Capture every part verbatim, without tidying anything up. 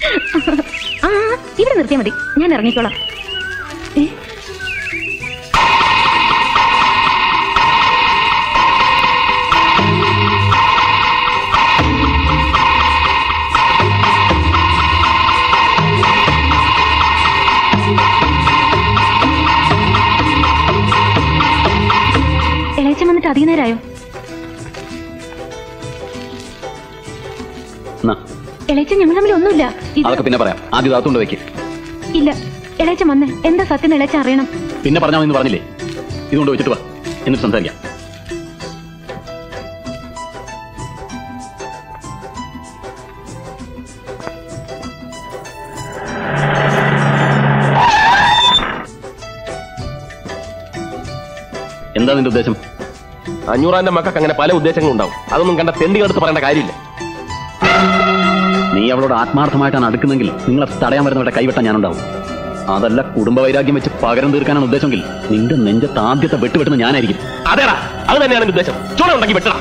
ആ ഇവിടെ നിർത്തിയാൽ മതി, ഞാൻ ഇറങ്ങിക്കോളാം. ഇളയച്ചൻ വന്നിട്ട് അധികം നേരമായോ? ഇളയച്ചൻ ഞങ്ങൾ തമ്മിൽ ഒന്നുമില്ല. അതൊക്കെ പിന്നെ പറയാം, ആദ്യം അകത്തുകൊണ്ട് വെക്ക്. ഇല്ല, ഇളയച്ചൻ വന്നേ, എന്താ സത്യം ഇളയച്ചൻ അറിയണം. പിന്നെ പറഞ്ഞാൽ എന്ന് പറഞ്ഞില്ലേ, ഇതുകൊണ്ട് വെച്ചിട്ട് വാ, എന്നിട്ട് സംസാരിക്കാം. എന്താ നിന്റെ ഉദ്ദേശം? അഞ്ഞൂറാന്റെ മക്കൾക്ക് അങ്ങനെ പല ഉദ്ദേശങ്ങളും ഉണ്ടാവും. അതൊന്നും കണ്ട തെണ്ടികളെടുത്ത് പറയേണ്ട കാര്യമില്ല. നീ അവളോട് ആത്മാർത്ഥമായിട്ടാണ് അടുക്കുന്നെങ്കിൽ നിങ്ങളെ തടയാൻ വരുന്നവരുടെ കൈവെട്ടാൻ ഞാനുണ്ടാവും. അതല്ല കുടുംബ വൈരാഗ്യം വെച്ച് പകരം തീർക്കാനാണ് ഉദ്ദേശമെങ്കിൽ നിന്റെ നെഞ്ചത്ത് ആദ്യത്തെ വെട്ടുവെട്ടുന്ന ഞാനായിരിക്കും. അതേടാ, അത് തന്നെയാണ് എന്റെ ഉദ്ദേശം. ചൂട ഉണ്ടാക്കി വെട്ടണം.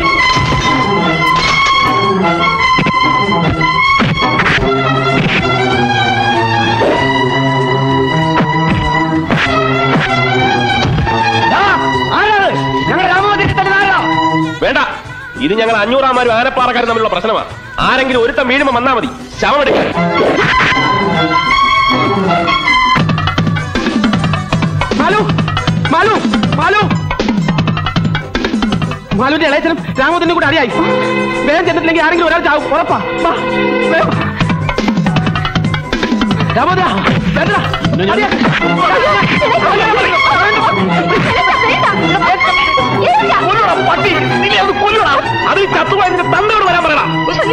വേണ്ട, ഇത് ഞങ്ങൾ അഞ്ഞൂറാമാരും ആനപ്പാറക്കാരും തമ്മിലുള്ള പ്രശ്നമാണ്. ആരെങ്കിലും ഒരുത്തം വീഴുമ്പോ വന്നാ മതി, ശവമെടുക്കാൻ. മാലുവിന്റെ ഇളയച്ചനും രാമോദിന്റെ കൂടെ അറിയായി. വേഗം ചെന്നിട്ടില്ലെങ്കിൽ ആരെങ്കിലും ഒരാൾ ചാവും, ഉറപ്പാ. രാമോദ അത് ചത്തുപോയ തന്നോട് വരാൻ പറയണം.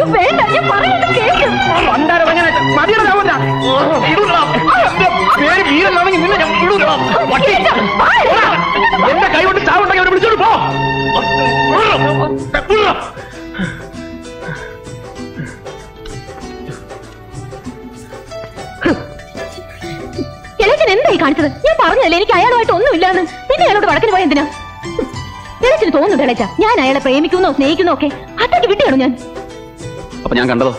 മതിയുടെ രാമോദ, പേര് വീരനാണെങ്കിൽ നിന്നെ ഞാൻ വിടൂല. എന്റെ കൈ കൊണ്ട് ചാവുണ്ടെങ്കിൽ അവരെ വിളിച്ചോട്ട് പോ. ഇളയച്ചൻ എന്തായി കാണിച്ചത്? ഞാൻ പറഞ്ഞല്ലേ എനിക്ക് അയാളുമായിട്ട് ഒന്നുമില്ലാന്ന്. പിന്നെ അയാളോട് വടക്കിന് പോയ എന്തിനാ? ഇളയച്ചന് തോന്നുന്നുണ്ട് ഇളയച്ച ഞാൻ അയാളെ പ്രേമിക്കുന്നോ സ്നേഹിക്കുന്നോ ഒക്കെ അത്രയ്ക്ക് വിട്ടിയാണോ ഞാൻ? അപ്പൊ ഞാൻ കണ്ടതോ?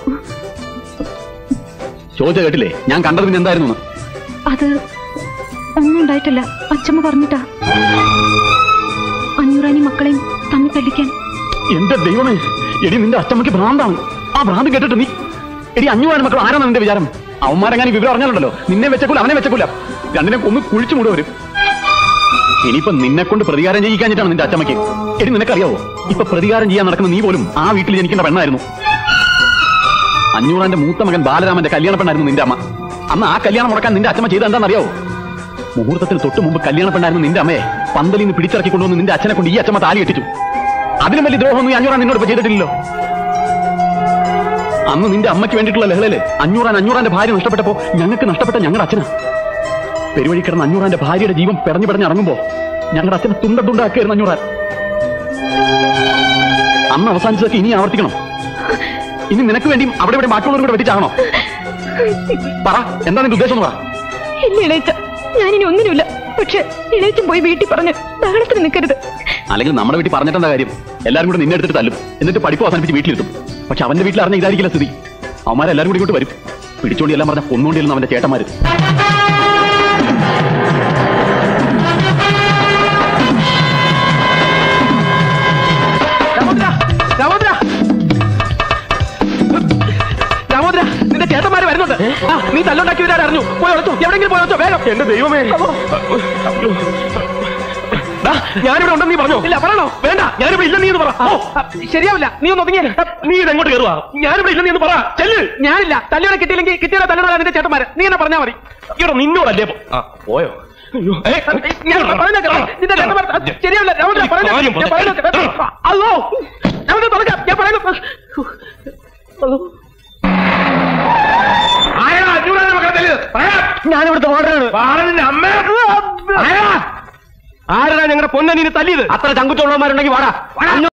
ചോദിച്ച കേട്ടില്ലേ ഞാൻ കണ്ടത്? പിന്നെ എന്തായിരുന്നു? അത് ഒന്നും ഉണ്ടായിട്ടില്ല, അച്ഛമ്മ പറഞ്ഞിട്ടാ. അഞ്ഞൂറാനി മക്കളെയും തമ്മിൽ തല്ലിക്കാൻ. എന്റെ ദൈവമേ, എടി നിന്റെ അച്ഛമ്മക്ക് ഭ്രാന്താണ്. ആ ഭ്രാന്ത് കേട്ടിട്ട് നീ എടി അഞ്ഞൂറാനി മക്കൾ ആരാണ് നിന്റെ വിചാരം? അവന്മാരെങ്ങനെ വിവരം അറിഞ്ഞാലുണ്ടല്ലോ, നിന്നെ വെച്ചക്കൂല അവനെ വെച്ചക്കൂല, രണ്ടിനെ ഒന്ന് കുഴിച്ചു മൂടുവരും. ഇനിയിപ്പൊ നിന്നെ കൊണ്ട് പ്രതികാരം ചെയ്യിക്കാഞ്ഞിട്ടാണ് നിന്റെ അച്ഛമ്മയ്ക്ക്. എടി നിനക്കറിയാവോ, ഇപ്പൊ പ്രതികാരം ചെയ്യാൻ നടക്കുന്ന നീ പോലും ആ വീട്ടിൽ ജനിക്കേണ്ട പെണ്ണായിരുന്നു. അഞ്ഞൂറാന്റെ മൂത്ത മകൻ ബാലരാമന്റെ കല്യാണ പെണ്ണായിരുന്നു നിന്റെ അമ്മ. അന്ന് ആ കല്യാണം മുടക്കാൻ നിന്റെ അച്ഛമ്മ ചെയ്ത എന്താണെന്നറിയാവോ? മുഹൂർത്തത്തിന് തൊട്ട് മുമ്പ് കല്യാണ പെണ്ണായിരുന്നു നിന്റെ അമ്മയെ പന്തലിൽ നിന്ന് പിടിച്ചിറക്കി കൊണ്ടുവന്ന് നിന്റെ അച്ഛനെ കൊണ്ട് ഈ അച്ഛമ്മ താലി കെട്ടിച്ചു. അതിലും വലിയ ദ്രോഹം നീ അഞ്ഞൂറാൻ നിന്നോട് ഇപ്പൊ ചെയ്തിട്ടില്ലല്ലോ. അന്ന് നിന്റെ അമ്മയ്ക്ക് വേണ്ടിയിട്ടുള്ള ലഹളയില് അഞ്ഞൂറാൻ അഞ്ഞൂറാന്റെ ഭാര്യ നഷ്ടപ്പെട്ടപ്പോ ഞങ്ങൾക്ക് നഷ്ടപ്പെട്ട ഞങ്ങളുടെ അച്ഛനാ. പെരുവഴി കിടന്ന അഞ്ഞൂറാന്റെ ഭാര്യയുടെ ജീവൻ പെടഞ്ഞു പെടഞ്ഞ് ഇറങ്ങുമ്പോ ഞങ്ങളുടെ അച്ഛനെ തുണ്ട തുണ്ടാക്കിയായിരുന്നു അഞ്ഞൂറാൻ. അന്ന് അവസാനിച്ചതൊക്കെ ഇനി ആവർത്തിക്കണം. ഇനി നിനക്ക് വേണ്ടിയും അവിടെ ഇവിടെ ബാക്കിയുള്ളവരും കൂടെ വെട്ടിച്ചാകണോ? പറ, എന്താ നിന്റെ ഉദ്ദേശം എന്ന് പറ. ഇല്ല ഇളയച്ച, ഞാനിനി ഒന്നിനുമില്ല. പക്ഷെ ഇളയച്ചൻ പോയി വീട്ടിൽ പറഞ്ഞ് ബഹളത്തിന് നിൽക്കരുത്. അല്ലെങ്കിൽ നമ്മുടെ വീട്ടിൽ പറഞ്ഞിട്ടെന്താ കാര്യം? എല്ലാവരും കൂടെ നിന്നെ എടുത്തിട്ട് തല്ലും, എന്നിട്ട് പഠിപ്പ് അവസാനിപ്പിച്ച് വീട്ടിലിരുത്തും. പക്ഷെ അവന്റെ വീട്ടിൽ അറിഞ്ഞ ഇതായിരിക്കില്ല സ്ഥിതി. അവന്മാരെല്ലാരും കൂടി ഇങ്ങോട്ട് വരും, പിടിച്ചോണ്ടി എല്ലാം പറഞ്ഞ കൊന്നുകൊണ്ടിരുന്ന അവന്റെ ചേട്ടന്മാര്. നിന്റെ ചേട്ടന്മാര് വരുന്നുണ്ട്. നീ തല്ലുണ്ടാക്കിയവരാ അറിഞ്ഞു. പോയി ഒളിച്ചോ, എവിടെയെങ്കിലും പോയി ഒളിച്ചോ വേഗം. എന്റെ ദൈവമേ, ഞാനിവിടെ ഉണ്ടെന്ന് നീ പറഞ്ഞോ? ഇല്ല, പറയണോ? വേണ്ട, ഞാനിവിടെ ഇല്ലെന്ന് നീ എന്ന് പറ. ശരിയാവില്ല, നീ ഒന്ന് ഒതുങ്ങിയ. നീ ഇതെങ്ങോട്ട് കയറുവാ? ഞാനിവിടെ ഇല്ലെന്ന് നീ എന്ന് പറ. ചെല്ല്. ഞാനില്ല. തല്ലുകളെ കിട്ടിയില്ലെങ്കിൽ കിട്ടിയാലോ തല്ലുകളാ നിന്റെ ചേട്ടന്മാര്. നീ എന്നെ പറഞ്ഞാൽ മതി. ഇവിടെ നിന്നോടല്ലേ പോയോ? ശരിയാവില്ല. അല്ലോ, ഞാൻ പറയുന്നു. ഞാനിവിടുത്തെ വാർഡനാണ്. അമ്മ ആരാ ഞങ്ങളുടെ പൊന്നനീനെ തല്ലിയത്? അത്ര ചങ്കുറ്റുള്ളവന്മാരുണ്ടെങ്കിൽ വാടാ.